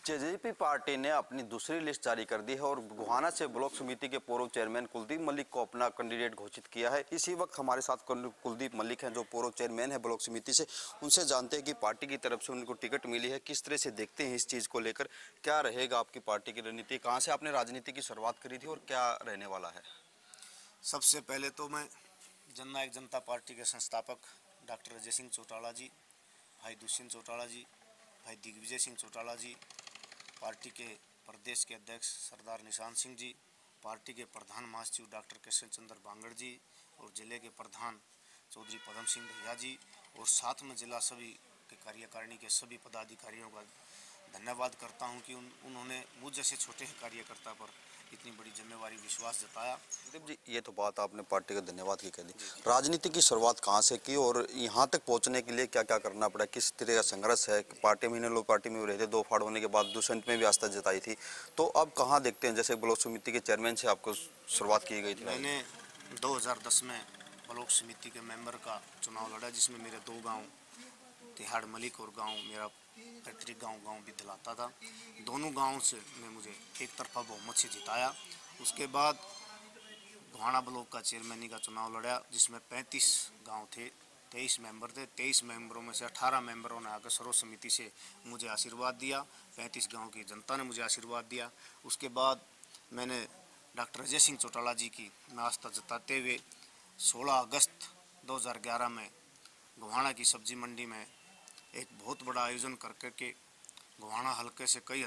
JJP party ने अपनी दूसरी लिस्ट जारी कर दी है और गोहाना से ब्लॉक समिति के पूर्व चेयरमैन कुलदीप मलिक को अपना कैंडिडेट घोषित किया है। इसी वक्त हमारे साथ कुलदीप मलिक हैं, जो पूर्व चेयरमैन है ब्लॉक समिति से। उनसे जानते हैं कि पार्टी की तरफ से उनको टिकट मिली है, किस तरह से देखते हैं इस चीज़ को लेकर, क्या रहेगा आपकी पार्टी की रणनीति, कहाँ से आपने राजनीति की शुरुआत करी थी और क्या रहने वाला है। सबसे पहले तो मैं जननायक जनता पार्टी के संस्थापक डॉक्टर अजय सिंह चौटाला जी, भाई दुष्यंत चौटाला जी, भाई दिग्विजय सिंह चौटाला जी, पार्टी के प्रदेश के अध्यक्ष सरदार निशान सिंह जी, पार्टी के प्रधान महासचिव डॉक्टर कृष्ण चंद्र बांगड़ जी और जिले के प्रधान चौधरी पदम सिंह भैया जी और साथ में जिला सभी के कार्यकारिणी के सभी पदाधिकारियों का धन्यवाद करता हूं कि उन्होंने मुझ जैसे छोटे कार्यकर्ता पर इतनी बड़ी जिम्मेवारी विश्वास जताया। कुलदीप जी, ये तो बात आपने पार्टी को धन्यवाद की कह दी। राजनीति की शुरुआत कहाँ से की और यहाँ तक पहुँचने के लिए क्या क्या करना पड़ा, किस तरह का संघर्ष है। पार्टी में लोग पार्टी में रहे थे, दो फाड़ होने के बाद दुष्यंत में भी आस्था जताई थी, तो अब कहाँ देखते हैं। जैसे ब्लॉक समिति के चेयरमैन से आपको शुरुआत की गई थी। मैंने 2010 में ब्लॉक समिति के मेंबर का चुनाव लड़ा, जिसमें मेरे दो गाँव तिहाड़ मलिक और गांव मेरा पैतृक गांव बिदलाता था। दोनों गांवों से ने मुझे एक तरफा बहुमत से जिताया। उसके बाद गोहाना ब्लॉक का चेयरमैनी का चुनाव लड़ा, जिसमें 35 गांव थे, 23 मेंबर थे। 23 मेंबरों में से 18 मेंबरों ने आकर सर्व समिति से मुझे आशीर्वाद दिया। 35 गाँव की जनता ने मुझे आशीर्वाद दिया। उसके बाद मैंने डॉक्टर अजय सिंह चौटाला जी की आस्था जताते हुए 16 अगस्त 2011 में गोहाना की सब्जी मंडी में एक बहुत बड़ा आयोजन करके गोहाना हल्के से कई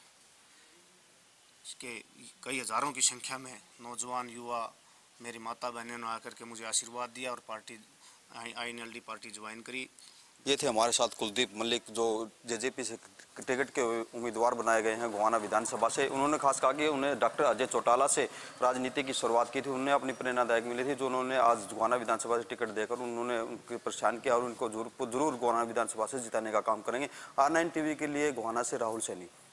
हज़ारों की संख्या में नौजवान युवा मेरी माता बहनों ने आकर के मुझे आशीर्वाद दिया और पार्टी INLD पार्टी ज्वाइन करी। ये थे हमारे साथ कुलदीप मलिक, जो जेजेपी से टिकट के उम्मीदवार बनाए गए हैं गोहाना विधानसभा से। उन्होंने खास कहा कि उन्हें डॉक्टर अजय चौटाला से राजनीति की शुरुआत की थी, उन्हें अपनी प्रेरणादायक मिली थी, जो उन्होंने आज गोहाना विधानसभा से टिकट देकर उन्होंने उनके परेशान किया और उनको जरूर गोहाना विधानसभा से जिताने का काम करेंगे। R9 TV के लिए गोहाना से राहुल सैनी।